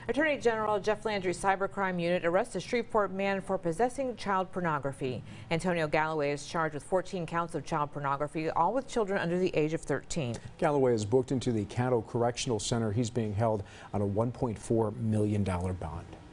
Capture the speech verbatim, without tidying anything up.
Attorney General Jeff Landry's cybercrime unit arrests a Shreveport man for possessing child pornography. Antonio Galloway is charged with fourteen counts of child pornography, all with children under the age of thirteen. Galloway is booked into the Caddo Correctional Center. He's being held on a one point four million dollar bond.